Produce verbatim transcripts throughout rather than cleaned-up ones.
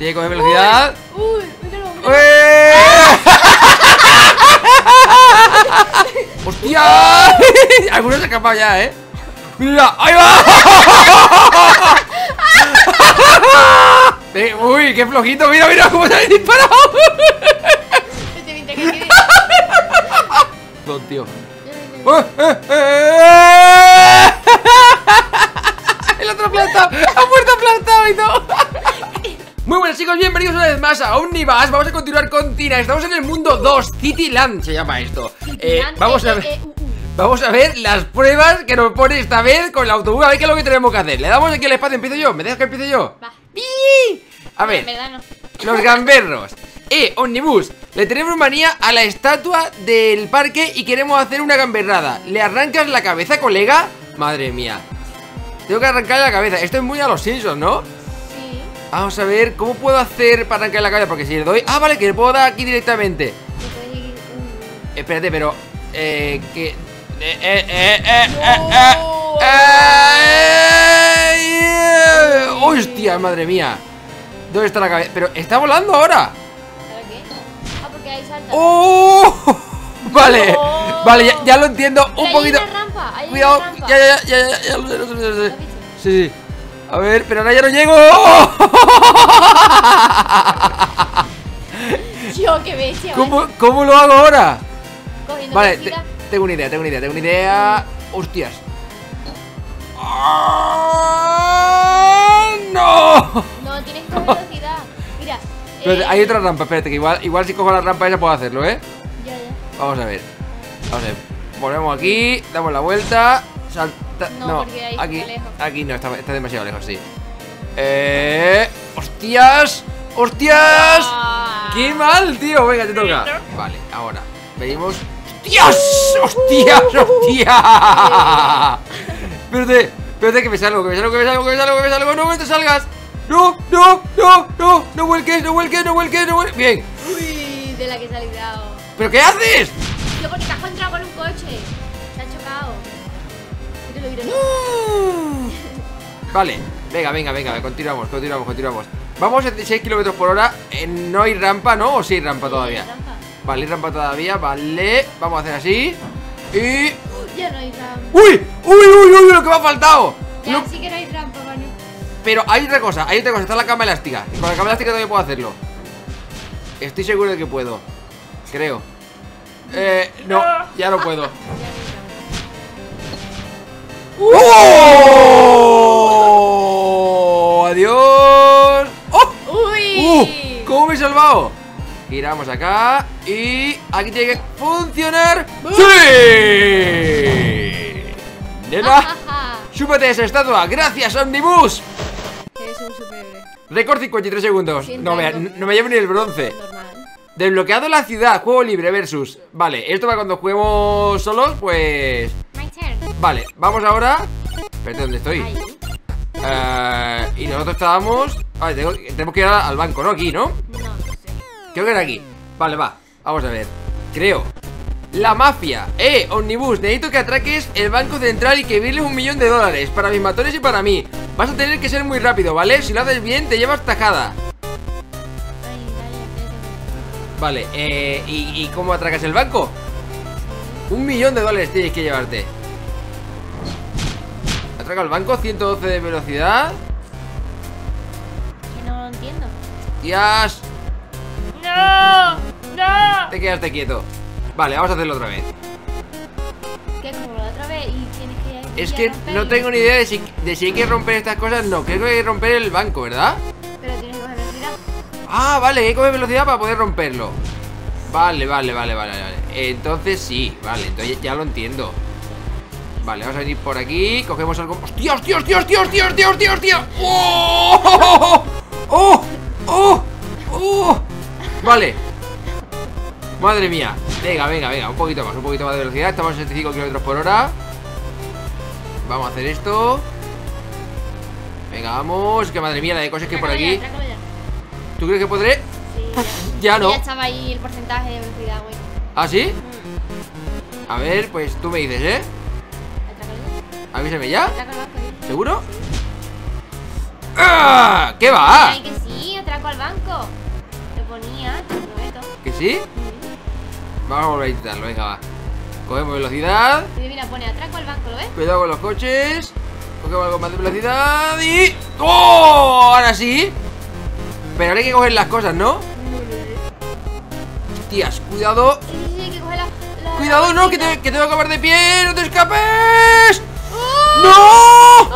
Tiene que coger velocidad. Uy, uy, míralo, míralo. ¡Ué! ¡Hostia! Algunos se ha escapado ya, ¿eh? ¡Mira! ¡Ahí va! Eh, ¡Uy, qué flojito! ¡Mira, mira cómo se ha disparado! No, tío. ¡Eh, eh, eh! El otro aplastado. Ha muerto aplastado y todo. Muy buenas, chicos, bienvenidos una vez más a Omnibus. Vamos a continuar con Tina. Estamos en el mundo dos, Cityland se llama esto. eh, Vamos a ver Vamos a ver las pruebas que nos pone esta vez con el autobús. A ver qué es lo que tenemos que hacer. Le damos aquí el espacio, empiezo yo. ¿Me dejas que empiece yo? Va. A ver, en verdad no. los gamberros. Eh, Omnibus, le tenemos manía a la estatua del parque y queremos hacer una gamberrada. ¿Le arrancas la cabeza, colega? Madre mía. Tengo que arrancarle la cabeza. Esto es muy a los Simpsons, ¿no? Sí. Vamos a ver, ¿cómo puedo hacer para arrancarle la cabeza? Porque si le doy... Ah, vale, que le puedo dar aquí directamente. Espérate, pero... Eh, que... Eh, eh, eh, eh, eh, eh, eh, eh. ¡Hostia, madre mía! ¿Dónde está la cabeza? Pero está volando ahora. ¿Para qué? Ah, porque ahí salta. ¡Oh! Vale, No. vale, ya, ya lo entiendo un Hay poquito. una rampa, hay Cuidado, una rampa. ya, ya, ya, ya, ya, ya lo sé, lo sé, lo sé. ¿Lo has visto? Sí, sí. A ver, pero ahora ya no llego. Yo, qué bestia. ¿Cómo, ¿Cómo lo hago ahora? Cogiendo Vale, te- velocidad. tengo una idea, tengo una idea, tengo una idea. Hostias. ¡Ah, ¡No! No, tienes que coger velocidad. Mira. Espérate, eh, hay otra rampa, espérate, que igual, igual si cojo la rampa esa puedo hacerlo, ¿eh? Ya, ya. Vamos a ver. Vamos a ver. Volvemos aquí, damos la vuelta. Salta. No, No, porque ahí aquí. está lejos. Aquí no, está, está demasiado lejos, sí. Eh. ¡Hostias! ¡Hostias! Ah. ¡Qué mal, tío! Venga, te toca. Vale, ahora. Venimos. ¡Hostias! ¡Hostias! ¡Hostias! Espérate, espérate que me salgo, que me salgo, que me salgo, que me salgo, que me salgo. ¡No, no te salgas! ¡No, no, no, no! ¡No vuelques, no vuelques, no vuelques, no vuelques! ¡Bien! Uy, de la que se ha librado. ¿Pero qué haces? Yo, porque te has encontrado con un coche. Se ha chocado. Míralo, míralo. Vale, venga, venga, venga, continuamos, continuamos, continuamos. Vamos a seis kilómetros por hora. eh, No hay rampa, ¿no? ¿O sí hay rampa todavía? Rampa. Vale, hay rampa todavía, vale. Vamos a hacer así. Y... Ya no hay rampa. ¡Uy! ¡Uy, uy, uy! Lo que me ha faltado. Ya Lo- sí que no hay rampa, Manu. Pero hay otra cosa, hay otra cosa, está la cama elástica. Y con la cama elástica todavía puedo hacerlo. Estoy seguro de que puedo. Creo. Eh, no, ya no puedo. ¡Oh! ¡Adiós! ¡Oh! ¡Uy! ¡Uh! ¿Cómo me he salvado? Giramos acá y aquí tiene que funcionar. ¡Sí! ¡Nena! Ajaja. ¡Súbete esa estatua! ¡Gracias, Omnibus! Eres un superhéroe. Récord cincuenta y tres segundos. Siento No me, algo. no me llevo ni el bronce. Normal. Desbloqueado la ciudad, juego libre versus. Vale, esto va cuando juguemos solos, pues... My turn. Vale, vamos ahora. Espérate, ¿dónde estoy? Ahí. Eh, y nosotros estábamos... Vale, tengo- tenemos que ir al banco, ¿no? Aquí, ¿no? No, no sé. Creo que era aquí. Vale, va, vamos a ver. Creo. La mafia. Eh, Omnibus, necesito que atraques el banco central y que virles un millón de dólares para mis matones y para mí. Vas a tener que ser muy rápido, ¿vale? Si lo haces bien, te llevas tajada. Ay, dale, dale. Vale, eh, ¿y, ¿y cómo atracas el banco? Un millón de dólares tienes que llevarte. Atraca el banco, ciento doce de velocidad. Que no lo entiendo. Tías, ¡No! ¡No! te quedaste quieto. Vale, vamos a hacerlo otra vez. ¿Qué? Como la otra vez y tienes que ir Es a que romperlo. no tengo ni idea de si, de si hay que romper estas cosas. No, creo que hay que romper el banco, ¿verdad? Pero tienes que coger velocidad. Ah, vale, hay que coger velocidad para poder romperlo. Vale, vale, vale, vale, vale. Entonces sí, vale, entonces ya lo entiendo. Vale, vamos a venir por aquí. Cogemos algo. ¡Hostia, hostia, hostia, hostia, hostia, hostia, hostia, hostia! ¡Oh! ¡Oh! ¡Oh! ¡Oh! Vale. Madre mía. Venga, venga, venga, un poquito más, un poquito más de velocidad. Estamos a setenta y cinco kilómetros por hora. Vamos a hacer esto. Venga, vamos. Que madre mía, la de cosas que hay por Atrácalo aquí. ya, atrácalo ya. ¿Tú crees que podré? Sí, Ya no. Ya estaba ahí el porcentaje de velocidad, güey. ¿Ah, sí? Mm. A ver, pues tú me dices, ¿eh? Atrácalo ya. Avísame ya. Atraca al banco, ¿eh? ¿Seguro? ¡Ah! ¿Qué va? Ay, que sí, atraco al banco. ¿Que sí? Vamos a volver a intentarlo, venga, va. Cogemos velocidad. Y mira, pone atraco al banco, ¿lo ves? Cuidado con los coches. Cogemos algo más de velocidad y... ¡Oh! Ahora sí. Pero ahora hay que coger las cosas, ¿no? Hostias, cuidado. Sí, sí, sí, hay que coger la... la Cuidado, la no, que bolsita. te, que te voy a acabar de pie. ¡No te escapes! ¡Oh! ¡No!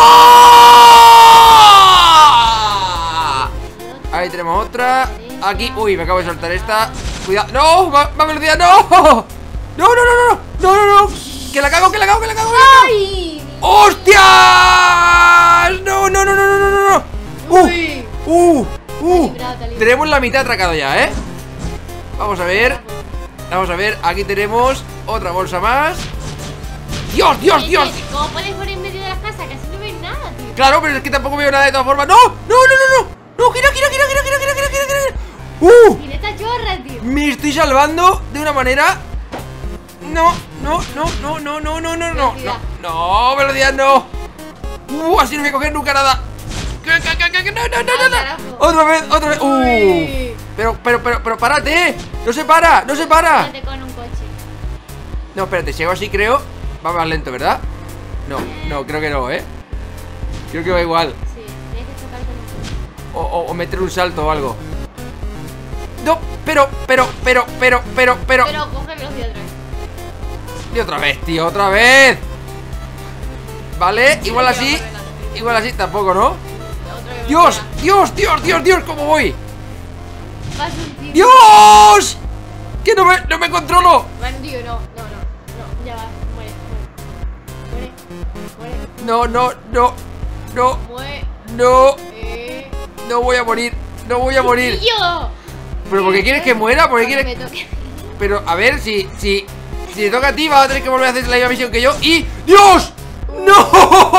¡No! Ahí tenemos otra. Aquí, uy, me acabo de soltar esta. Cuidado, no, va, va velocidad, no. No, no, no, no, no, no, no. Que la cago, que la cago, que la cago, que la cago. ¡Ay! ¡Hostias! No, no, no, no, no, no, no. Uh, Uy. uh, uh. Te ha librado, te ha librado. Tenemos la mitad atracado ya, ¿eh? Vamos a ver. Vamos a ver, aquí tenemos otra bolsa más. ¡Dios, Dios, Dios! ¿Cómo puedes poner en medio de las casas? Casi no ves nada, tío. Claro, pero es que tampoco veo nada de todas formas. ¡No! ¡No, no, no, no! ¡No, gira, gira, gira, gira, gira, gira, gira, gira, gira! ¡Uh! Tiene esta chorra, tío. Me estoy salvando de una manera. No, no, no, no, no, no, no, no, no. Velocidad. No, velocidad no. Uh, así no voy a coger nunca nada. No, no, no, no, no, no. carajo. Otra vez, otra vez. Uh. Uy. Pero, pero, pero, pero, párate. No se para, no se para. Vete con un coche. No, espérate, si hago así creo. Va más lento, ¿verdad? No, no, creo que no, ¿eh? Creo que va igual. Sí, tienes que chocar con un coche. O, o, o meter un salto o algo. No, pero, pero, pero, pero, pero, pero. Pero coge velocidad otra vez. Y otra vez, tío, otra vez. Vale, igual Sí, así. tío, va relajado. Igual así tampoco, ¿no? Otra vez Dios, velocidad. Dios, Dios, Dios, Dios, ¿cómo voy? Vas un tío. ¡Dios! Que no me, no me controlo. Bueno, tío, no, no, no. No, ya va. Muere, muere. Muere, muere. No, no, no, no, Muere. no, Eh. no voy a morir. No voy a morir. ¡Tío! ¿Pero por qué quieres que muera? ¿Por qué Cuando quieres...? me toque. Pero, a ver, si, si, si te toca a ti, vas a tener que volver a hacer la misma misión que yo. ¡Y... ¡Dios! ¡No!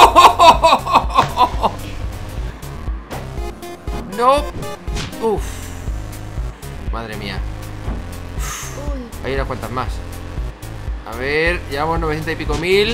No. Uf. Madre mía. Uy. Hay unas cuantas más. A ver, llevamos novecientos y pico mil.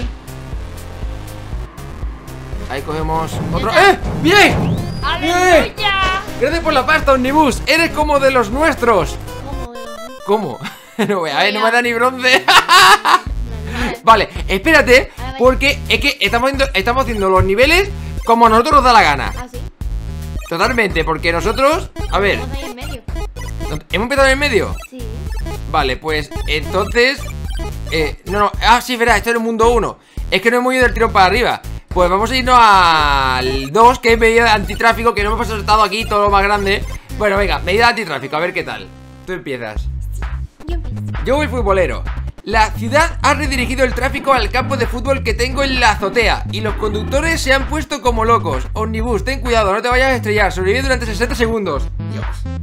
Ahí cogemos otro. ¡Eh! ¡Bien! ¡Aleluya! Gracias por la pasta, Omnibus. Eres como de los nuestros. ¿Cómo? ¿Cómo? No, a ver, no me da ni bronce. Normal. Vale, espérate, porque es que estamos haciendo, estamos haciendo los niveles como a nosotros nos da la gana. Ah, sí. Totalmente, porque nosotros... A ver, Estamos ahí en medio. ¿hemos empezado en el medio? Sí. Vale, pues entonces... Eh, no, no, ah, sí, verá, esto es el mundo uno. Es que no hemos ido del tirón para arriba. Pues vamos a irnos al dos, que es medida de antitráfico, que no hemos saltado aquí todo lo más grande. Bueno, venga, medida de antitráfico, a ver qué tal. Tú empiezas. Yo empiezo. Yo voy futbolero. La ciudad ha redirigido el tráfico al campo de fútbol que tengo en la azotea y los conductores se han puesto como locos. Omnibus, ten cuidado, no te vayas a estrellar. Sobrevive durante sesenta segundos. Dios.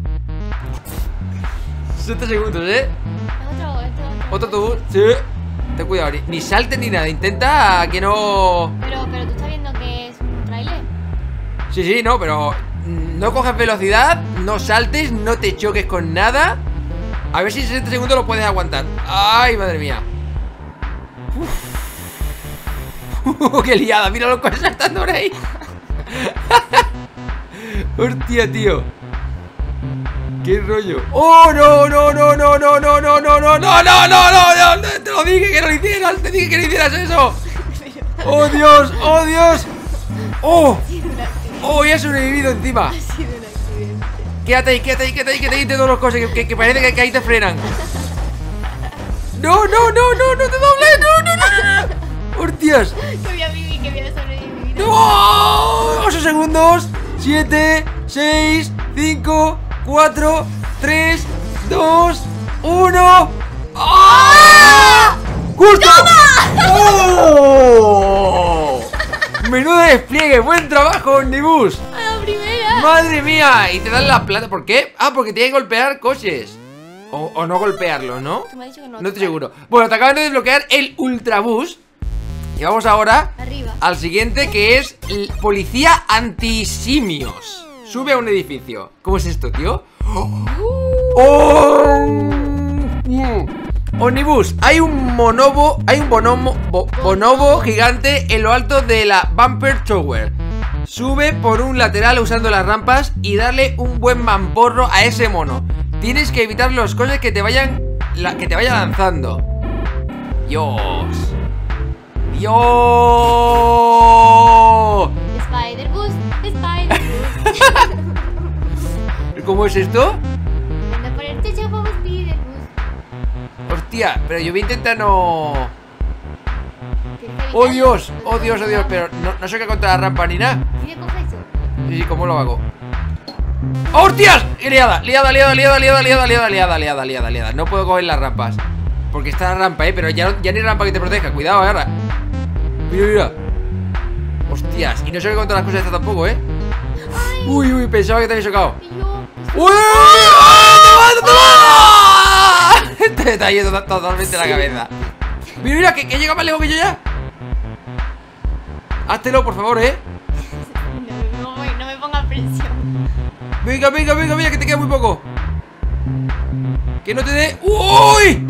sesenta segundos, ¿eh? Otro, otro, Otro autobús. Sí. Ten cuidado, ni, ni saltes ni nada. Intenta que no... Pero, pero tú estás viendo que es un tráiler. Sí, sí, no, pero mm, no cojas velocidad, no saltes, no te choques con nada. A ver si en sesenta segundos lo puedes aguantar. Ay, madre mía. Uf. Qué liada, mira los coches saltando por ahí. Hostia, tío. Qué rollo. Oh, no, no, no, no, no, no, no, no, no, no, no, no, no, no, te lo dije que no lo hicieras, te dije que no hicieras eso. Oh, Dios, oh, Dios. Oh, oh, ya he sobrevivido encima. Ha sido un accidente. Quédate ahí, quédate ahí, quédate ahí, quédate ahí de todos los coches, que, que, que parece que, que ahí te frenan. No, no, no, no, no te dobles, no, no, no, no. Hostias. Que voy a vivir, que voy a sobrevivir. No, ocho segundos. siete, seis, cinco, cuatro, tres, dos, uno. ¡Ah! ¡Justo! ¡Oh! Menudo despliegue, buen trabajo, Omnibus. A la primera. ¡Madre mía! Y te dan la plata, ¿por qué? Ah, porque tiene que golpear coches. O, o no golpearlos, ¿no? Tú me has dicho que no. No estoy seguro. Bueno, te acaban de desbloquear el Ultrabús. Y vamos ahora Arriba. al siguiente, que es el policía antisimios. Sube a un edificio. ¿Cómo es esto, tío? ¡Oh! Mm. Omnibus, hay un monobo, hay un bonomo, bo- bonobo gigante en lo alto de la Bumper Tower. Sube por un lateral usando las rampas y darle un buen mamporro a ese mono. tienes que evitar los coches que te vayan la, que te vaya lanzando. Dios. Dios. Spider Bus, Spider Bus. ¿Cómo es esto? Anda por el techo como Spider Bus. Hostia, pero yo voy a intentar no... Tienes que ¡Oh evitar- Dios! ¡Oh Dios, oh Dios! Pero no, no sé qué contra la rampa ni nada. ¿Sí que coge eso? Sí, sí, ¿cómo lo hago? ¡Hostias! Liada, liada, liada, liada, liada, liada, liada, liada, liada, liada, liada. No puedo coger las rampas. Porque está la rampa, eh, pero ya, no- ya ni rampa que te proteja. Cuidado, agarra. Mira, mira. Hostias, y no sé qué contra las cosas estas tampoco, eh. Ay, Uy, uy, pensaba que te había chocado. y yo. ¡Uy! Te está yendo to- totalmente la cabeza. Mira, mira, que, que llega más lejos que yo ya. Háztelo, por favor, eh. No, no, no me pongas presión. Venga, venga, venga, venga, que te queda muy poco. Que no te dé. ¡Uy!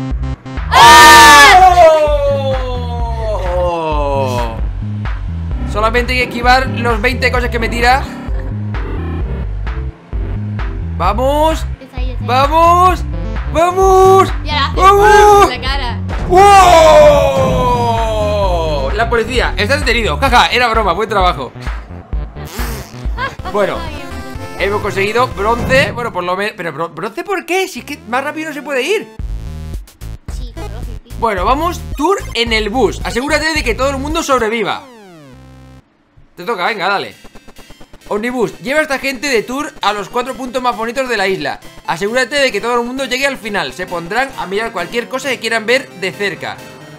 ¡Oh! Solamente hay que esquivar los veinte cosas que me tira. Vamos, Está ahí, está ahí. vamos, vamos. Y ahora hace ¡Vamos! la cara. ¡Wow! La policía está detenido. Jaja, era broma, buen trabajo. Bueno, Ay, hemos conseguido bronce. Bueno, por lo menos. Pero bro- bronce, ¿por qué? Si es que más rápido no se puede ir. sí, con los hippies. Bueno, vamos, tour en el bus. Asegúrate de que todo el mundo sobreviva. Te toca, venga, dale. Omnibus, lleva a esta gente de tour a los cuatro puntos más bonitos de la isla. Asegúrate de que todo el mundo llegue al final. Se pondrán a mirar cualquier cosa que quieran ver de cerca.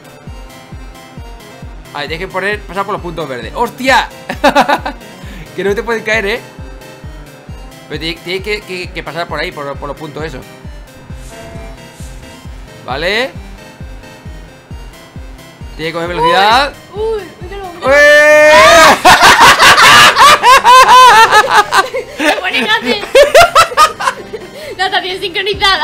Vale, tienes que poner, pasar por los puntos verdes. ¡Hostia! Que no te pueden caer, ¿eh? Pero tienes tiene que, que, que pasar por ahí, por, por los puntos esos. Vale. Tiene que coger velocidad. Uy, míralo, míralo. ¡Ué! Se pone grande. La estación sincronizada.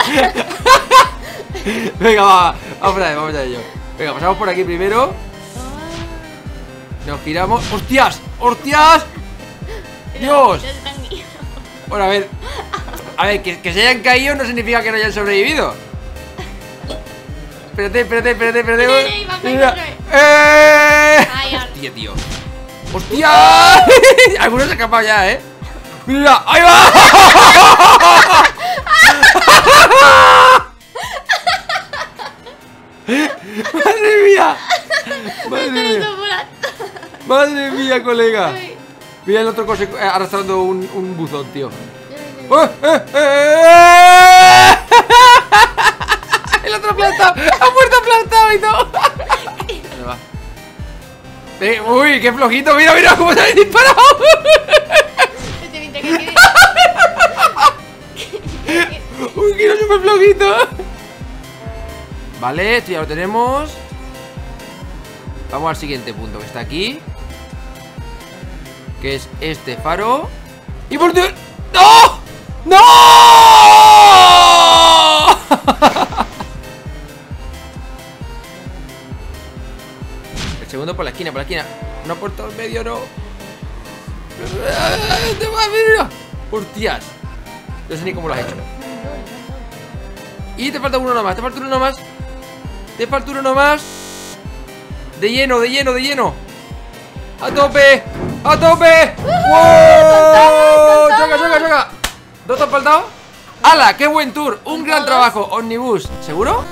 Venga, va, vamos a ver, vamos a ello. Venga, pasamos por aquí primero. Nos giramos. ¡Hostias! ¡Hostias! ¡Dios! Bueno, a ver. A ver, que, que se hayan caído no significa que no hayan sobrevivido. Espérate, espérate, espérate, espérate. Sí, sí, va a caer Mira. otra vez. ¡Eh! Ay, ahora. Hostia, tío. ¡Hostia! Algunos se han escapado ya, ¿eh? ¡Mira! ¡Ahí va! ¡Madre mía! ¡Madre mía! ¡Madre mía, colega! Mira el otro coche eh, arrastrando un, un buzón, tío. ¡Eh, eh, eh! El otro aplastado. Ha muerto aplastado y todo. ¿Dónde va? Eh, uy, qué flojito. Mira, mira cómo se ha disparado. Un giro súper flojito. Vale, esto ya lo tenemos. Vamos al siguiente punto que está aquí, que es este faro. ¡Y por Dios! ¡No! ¡No! El segundo por la esquina, por la esquina. No por todo el medio, no. ¡Te va, mira! ¡Hostias! No sé ni cómo lo has hecho. Y te falta uno nomás, te falta uno nomás. Te falta uno nomás. De lleno, de lleno, de lleno. ¡A tope! ¡A tope! ¡Wow! ¡Choca, choca, choca! ¿Dos te han faltado? ¡Hala! ¡Qué buen tour! Un gran trabajo, Omnibus. ¿Seguro?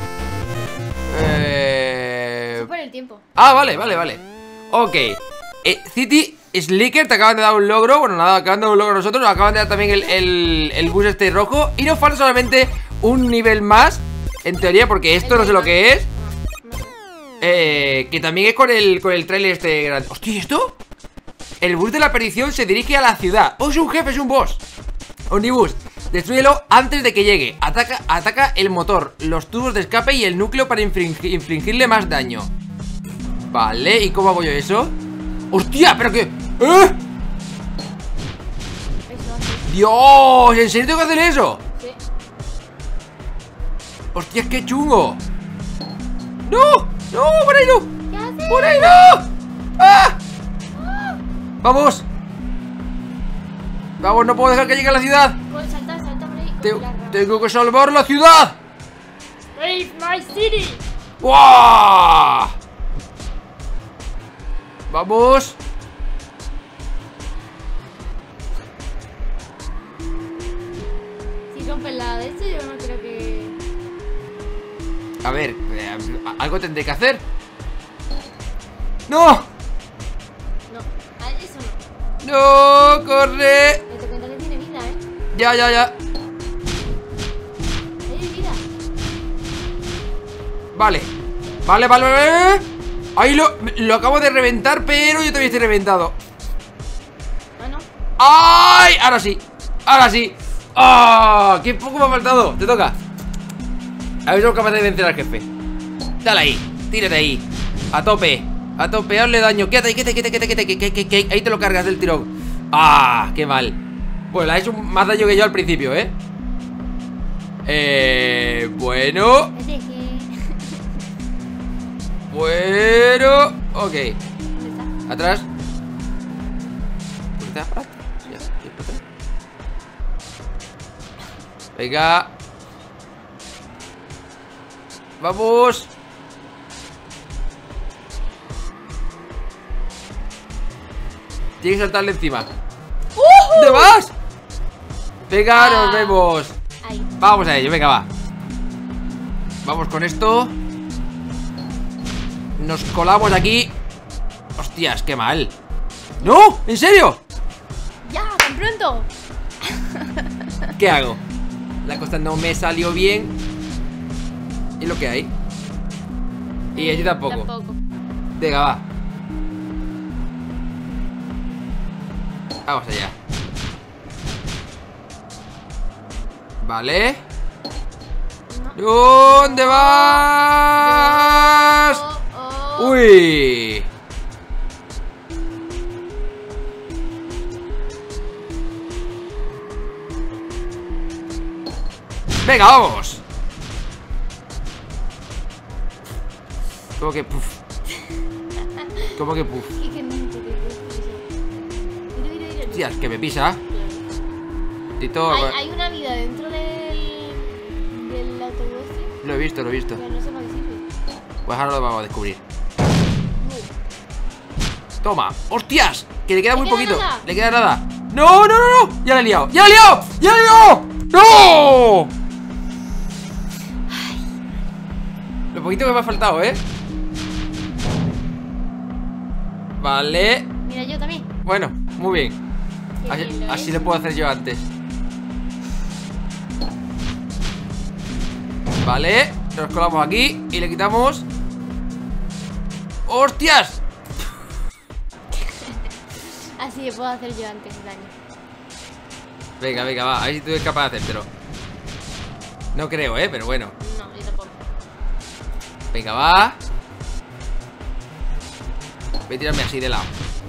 Eh... Por el tiempo. Ah, vale, vale, vale. Ok. Eh, City Slicker, te acaban de dar un logro. Bueno, nada, acaban de dar un logro a nosotros. Nos acaban de dar también el, el, el bus este rojo. Y nos falta solamente un nivel más, en teoría, porque esto no sé lo que es. Eh, que también es con el, con el trailer este grande. Hostia, ¿y esto? El bus de la perdición se dirige a la ciudad. Oh, es un jefe, es un boss. Omnibus, destrúyelo antes de que llegue. Ataca, ataca el motor, los tubos de escape y el núcleo para infringir, infligirle más daño. Vale, ¿y cómo hago yo eso? ¡Hostia! ¿Pero qué? ¿Eh? Eso así. ¡Dios! ¿En serio tengo que hacer eso? Sí. ¡Hostia, qué chungo! ¡No! ¡No! ¡Por ahí no! ¿Qué haces? ¡Por ahí no! ¡Ah! ¡Vamos! Vamos, no puedo dejar que llegue a la ciudad. Pues salta, salta por ahí. Tengo, tengo que salvar la ciudad. Save my city. ¡Wow! Vamos. Si rompen la de esto, yo no creo que... A ver, eh, algo tendré que hacer. ¡No! No, a eso no. ¡No! ¡Corre! Me te cuenta que tiene vida, ¿eh? Ya, ya, ya. Hay vida. Vale. Vale, vale, vale. Ahí lo, lo acabo de reventar, pero yo todavía estoy reventado. Ah, no. ¡Ay! Ahora sí. Ahora sí. ¡Ah! ¡Qué poco me ha faltado! Te toca. A ver si somos capaces de vencer al jefe. Dale ahí. Tírate ahí. A tope. A tope. Hazle daño. Quédate ahí, quédate, quédate, quédate, quédate, quédate, quédate. Ahí te lo cargas del tirón. ¡Ah! ¡Qué mal! Pues le ha hecho más daño que yo al principio, ¿eh? Eh... Bueno. Vete, que... Bueno. Ok. ¿Dónde está? Atrás. ¿Por qué te vas para atrás? Ya, ¿qué para atrás? Venga. Vamos. Tienes que saltarle encima. ¿Dónde vas? Venga, nos Ah. vemos. Ahí. Vamos a ello, venga, va. Vamos con esto. Nos colamos aquí. Hostias, qué mal. ¡No! ¿En serio? ¡Ya! ¡Tan pronto! ¿Qué hago? La cosa no me salió bien. ¿Y lo que hay? Y allí tampoco. Tampoco. Venga, va. Vamos allá. Vale. No. ¿Dónde vas? Oh, oh. Uy. Venga, vamos. ¿Cómo que puf? ¿Cómo que puf? Qué caliente que es eso. Mira, mira, mira. Hostias, que me pisa. Tito, Hay, hay una vida dentro del, del autobús. lo he visto, lo he visto. Pero no sé para qué sirve. Pues ahora lo vamos a descubrir. Toma. ¡Hostias! Que le queda ¿Le muy queda poquito. nada? Le queda nada. ¡No, no, no, no! ¡Ya la he liado! ¡Ya la he liado! ¡Ya la he liado! ¡No! Lo poquito que me ha faltado, ¿eh? Vale. Mira, yo también. Bueno, muy bien. Qué Así, bien lo así es. lo puedo hacer yo antes. Vale. Nos colamos aquí y le quitamos. ¡Hostias! Así que puedo hacer yo antes el daño. Venga, venga, va. A ver si tú eres capaz de hacértelo. No creo, ¿eh? Pero bueno. No, yo tampoco. Venga, va. Voy a tirarme así de lado.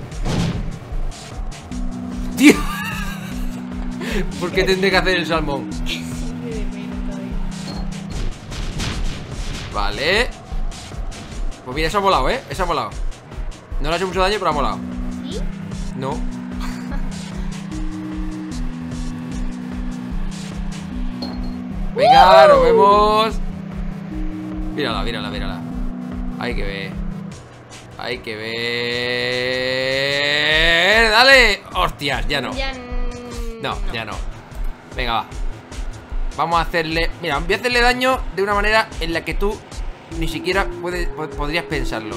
¡Tío! ¿Por qué tendré que hacer el salmón? Siempre de menos todavía. Vale. Pues mira, eso ha molado, ¿eh? Eso ha molado. No le ha hecho mucho daño, pero ha molado. ¿Sí? No. Venga, nos vemos. Mírala, mírala, mírala. Hay que ver. Hay que ver. Dale. Hostias, ya no. Ya n- No, ya no. Venga, va. Vamos a hacerle... Mira, voy a hacerle daño de una manera en la que tú ni siquiera puede- po- podrías pensarlo.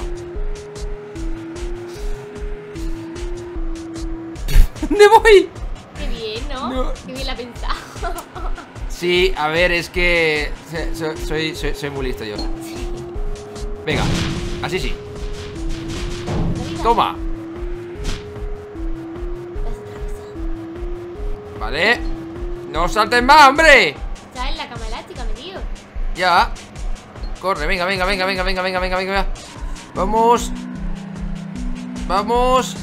¿Dónde voy? Qué bien, ¿no? No. Qué bien la ha pensado. Sí, a ver, es que so- so- soy, soy, soy muy listo yo. Venga, así sí. Toma. Vale. No saltes más, hombre. Está en la cama elástica, metido. Ya. Corre, venga, venga, venga, venga, venga, venga, venga, venga. Vamos. Vamos.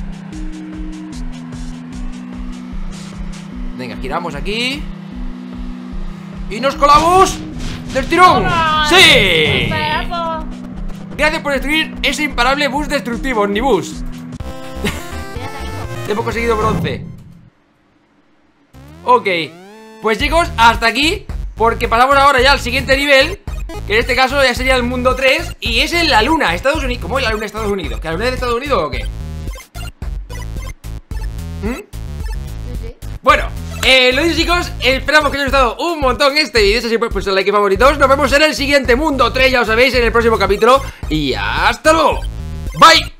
Venga, giramos aquí. Y nos colamos del tirón. ¡Toma! ¡Sí! ¡Un pedazo! Gracias por destruir ese imparable bus destructivo, Omnibus. Mira, amigo. Hemos conseguido bronce. Ok. Pues chicos, hasta aquí, porque pasamos ahora ya al siguiente nivel, que en este caso ya sería el mundo tres. Y es en la luna, Estados Unidos. ¿Cómo es la luna de Estados Unidos? ¿Que la luna es de Estados Unidos o qué? ¿Mm? No sé. Bueno, eh, lo dicho chicos, esperamos que os haya gustado un montón este vídeo. Si así pues, pues el like y favoritos. Nos vemos en el siguiente mundo tres, ya os sabéis, en el próximo capítulo. Y hasta luego. Bye.